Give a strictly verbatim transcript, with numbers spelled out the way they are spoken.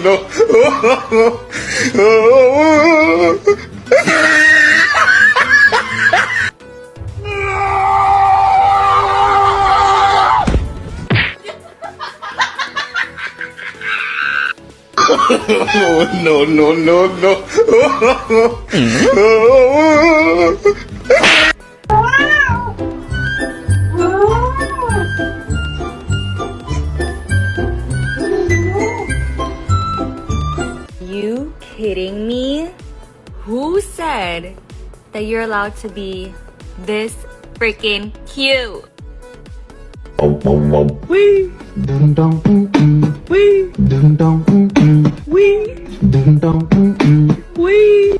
no. Oh, no, no, no, no. You kidding me? Who said that you're allowed to be this freaking cute? Wee. Dum dum mm mm. Wee. Dum dum mm mm. Wee. Dum dum mm mm. Wee.